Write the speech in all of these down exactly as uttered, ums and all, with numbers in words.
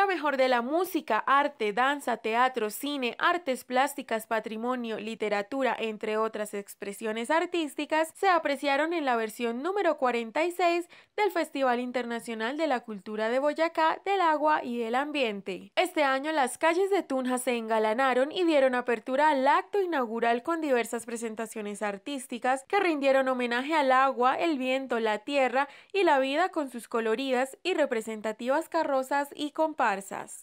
Lo mejor de la música, arte, danza, teatro, cine, artes plásticas, patrimonio, literatura, entre otras expresiones artísticas, se apreciaron en la versión número cuarenta y seis del Festival Internacional de la Cultura de Boyacá del Agua y del Ambiente. Este año las calles de Tunja se engalanaron y dieron apertura al acto inaugural con diversas presentaciones artísticas que rindieron homenaje al agua, el viento, la tierra y la vida con sus coloridas y representativas carrozas y comparsas.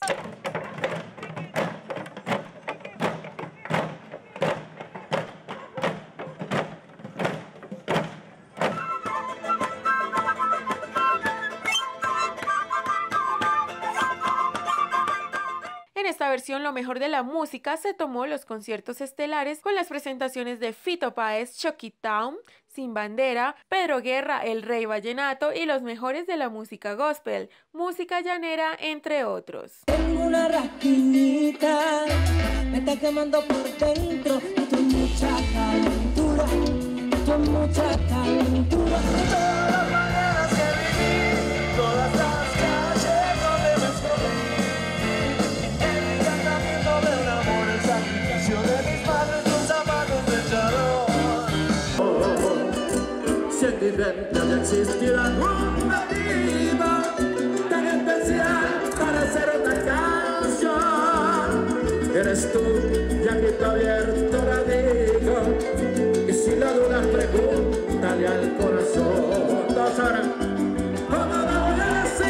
En esta versión, lo mejor de la música se tomó los conciertos estelares con las presentaciones de Fito Páez, Chucky Town, Sin Bandera, Pedro Guerra, El Rey Vallenato y los mejores de la música gospel, música llanera, entre otros. Tengo una rasquinita, me está quemando por dentro, esto es mucha calentura, esto es mucha calentura. Todas las mañanas que viví, todas las calles donde me escondí, el encantamiento de un amor, el sacrificio de mis padres, tus zapatos de charol. Si en ti dentro ya existiera una diva tan especial para hacer otra canción, eres tú, y aquí está abierto la digo, y si la dudas pregúntale al corazón. Dos horas. ¿Cómo no voy a decir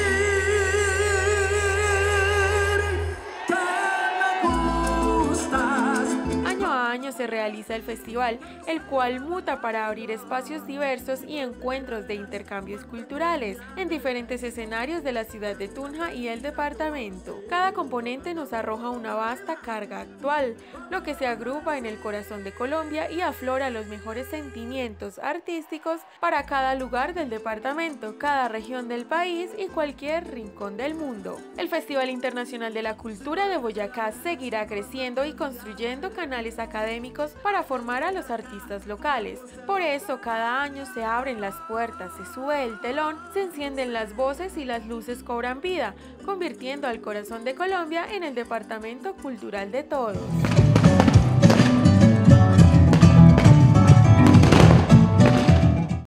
que me gustas? Año a año se realiza el festival, el cual muta para abrir espacios diversos y encuentros de intercambios culturales en diferentes escenarios de la ciudad de Tunja y el departamento. Cada componente nos arroja una vasta carga actual, lo que se agrupa en el corazón de Colombia y aflora los mejores sentimientos artísticos para cada lugar del departamento, cada región del país y cualquier rincón del mundo. El Festival Internacional de la Cultura de Boyacá seguirá creciendo y construyendo canales académicos para formar a los artistas locales. Por eso, cada año se abren las puertas, se sube el telón, se encienden las voces y las luces cobran vida, convirtiendo al corazón de Colombia en el departamento cultural de todos.